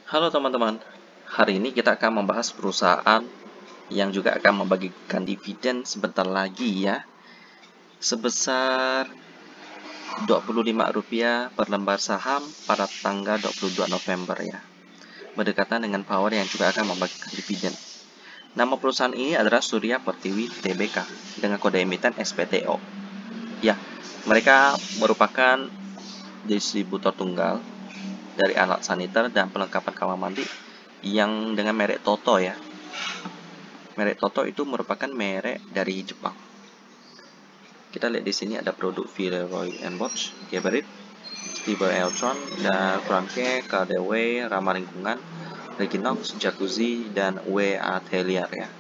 Halo teman-teman, hari ini kita akan membahas perusahaan yang juga akan membagikan dividen sebentar lagi ya, sebesar Rp25 per lembar saham pada tanggal 22 November ya, berdekatan dengan Power yang juga akan membagikan dividen. Nama perusahaan ini adalah Surya Pertiwi Tbk dengan kode emiten SPTO. Ya, mereka merupakan distributor tunggal dari alat saniter dan perlengkapan kamar mandi yang dengan merek Toto ya. Merek Toto itu merupakan merek dari Jepang. Kita lihat di sini ada produk Villeroy & Boch, Geberit, Stiebel Eltron, dan Franke, KDW, Ramah Lingkungan, Reginox, Jacuzzi, dan W Atelier ya.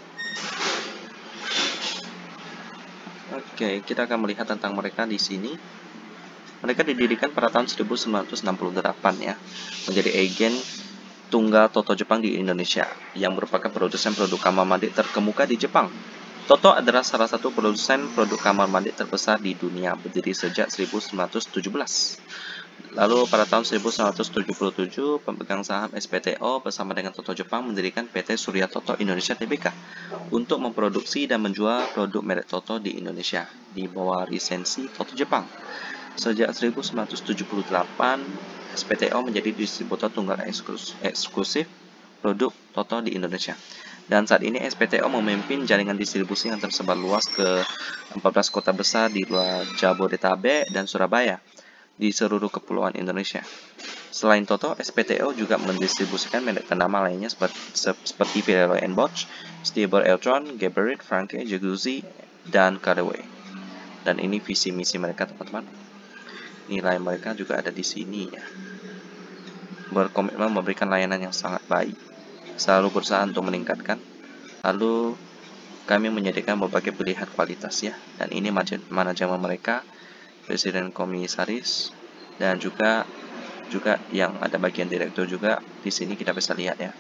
Oke, kita akan melihat tentang mereka di sini. Mereka didirikan pada tahun 1968 ya, menjadi agen tunggal Toto Jepang di Indonesia, yang merupakan produsen produk kamar mandi terkemuka di Jepang. Toto adalah salah satu produsen produk kamar mandi terbesar di dunia, berdiri sejak 1917. Lalu pada tahun 1977, pemegang saham SPTO bersama dengan Toto Jepang mendirikan PT Surya Toto Indonesia Tbk untuk memproduksi dan menjual produk merek Toto di Indonesia di bawah lisensi Toto Jepang. Sejak 1978, SPTO menjadi distributor tunggal eksklusif produk Toto di Indonesia. Dan saat ini SPTO memimpin jaringan distribusi yang tersebar luas ke 14 kota besar di luar Jabodetabek dan Surabaya di seluruh kepulauan Indonesia. Selain Toto, SPTO juga mendistribusikan merek ternama lainnya seperti Villeroy & Boch, Stiebel Eltron, Geberit, Franke, Jacuzzi, dan KDW. Dan ini visi misi mereka teman-teman. Nilai mereka juga ada di sini ya. Berkomitmen memberikan layanan yang sangat baik, selalu berusaha untuk meningkatkan. Lalu kami menyediakan berbagai pilihan kualitas ya. Dan ini manajemen mereka, presiden komisaris, dan juga yang ada bagian direktur juga di sini kita bisa lihat ya.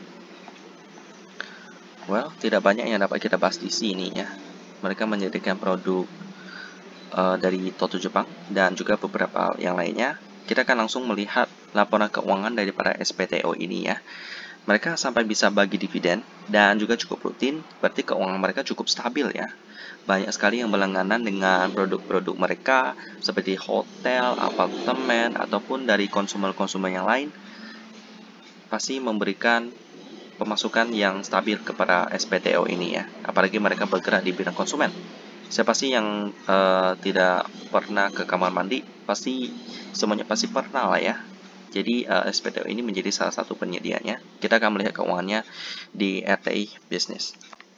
Well, tidak banyak yang dapat kita bahas di sini ya. Mereka menyediakan produk dari Toto Jepang dan juga beberapa yang lainnya. Kita akan langsung melihat laporan keuangan daripada SPTO ini ya. Mereka sampai bisa bagi dividen dan juga cukup rutin, berarti keuangan mereka cukup stabil ya. Banyak sekali yang berlangganan dengan produk-produk mereka seperti hotel, apartemen, ataupun dari konsumer-konsumer yang lain. Pasti memberikan pemasukan yang stabil kepada SPTO ini ya. Apalagi mereka bergerak di bidang konsumen. Siapa sih yang tidak pernah ke kamar mandi? Semuanya pasti pernah lah ya. Jadi SPTO ini menjadi salah satu penyedianya. Kita akan melihat keuangannya di RTI Business.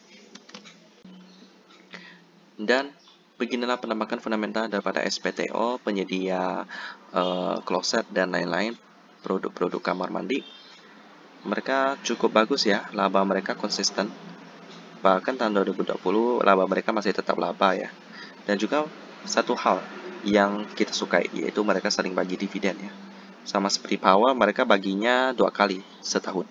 Dan beginilah penampakan fundamental daripada SPTO, penyedia kloset dan lain-lain, produk-produk kamar mandi. Mereka cukup bagus ya, laba mereka konsisten. Bahkan tahun 2020 laba mereka masih tetap laba ya. Dan juga satu hal yang kita sukai, yaitu mereka sering bagi dividen ya. Sama seperti Power, mereka baginya 2 kali setahun.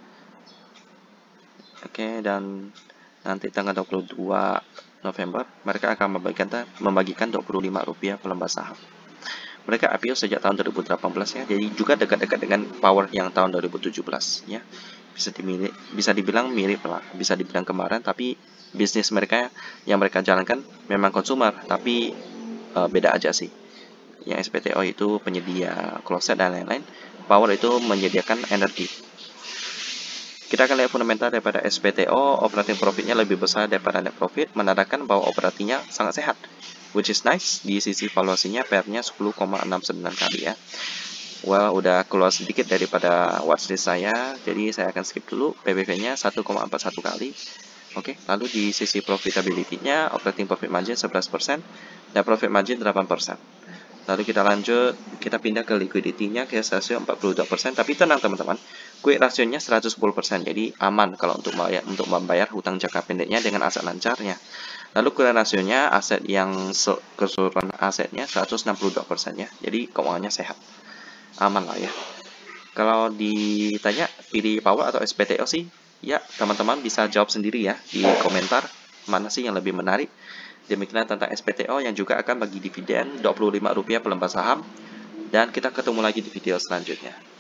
Oke, dan nanti tanggal 22 November mereka akan membagikan Rp25 per lembar saham. Mereka IPO sejak tahun 2018 ya, jadi juga dekat-dekat dengan Power yang tahun 2017 ya. Bisa dibilang mirip lah, bisa dibilang kemarin, tapi bisnis mereka yang mereka jalankan memang konsumer, tapi beda aja sih. Yang SPTO itu penyedia kloset dan lain-lain, Power itu menyediakan energi. Kita akan lihat fundamental daripada SPTO, operating profitnya lebih besar daripada net profit, menandakan bahwa operasinya sangat sehat, which is nice. Di sisi valuasinya PER-nya 10,69 kali ya. Well, udah keluar sedikit daripada watchlist saya, jadi saya akan skip dulu. PBV-nya 1,41 kali. Oke, lalu di sisi profitability-nya, operating profit margin 11%, dan profit margin 8%. Lalu kita lanjut, kita pindah ke liquidity-nya, cash ratio 42%, tapi tenang teman-teman, quick ratio-nya 110%, jadi aman kalau untuk membayar hutang jangka pendeknya dengan aset lancarnya. Lalu current ratio-nya, aset yang keseluruhan asetnya 162% ya, jadi keuangannya sehat. Aman lah ya. Kalau ditanya pilih Power atau SPTO sih, ya teman-teman bisa jawab sendiri ya di komentar mana sih yang lebih menarik. Demikian tentang SPTO yang juga akan bagi dividen Rp25 per lembar saham, dan kita ketemu lagi di video selanjutnya.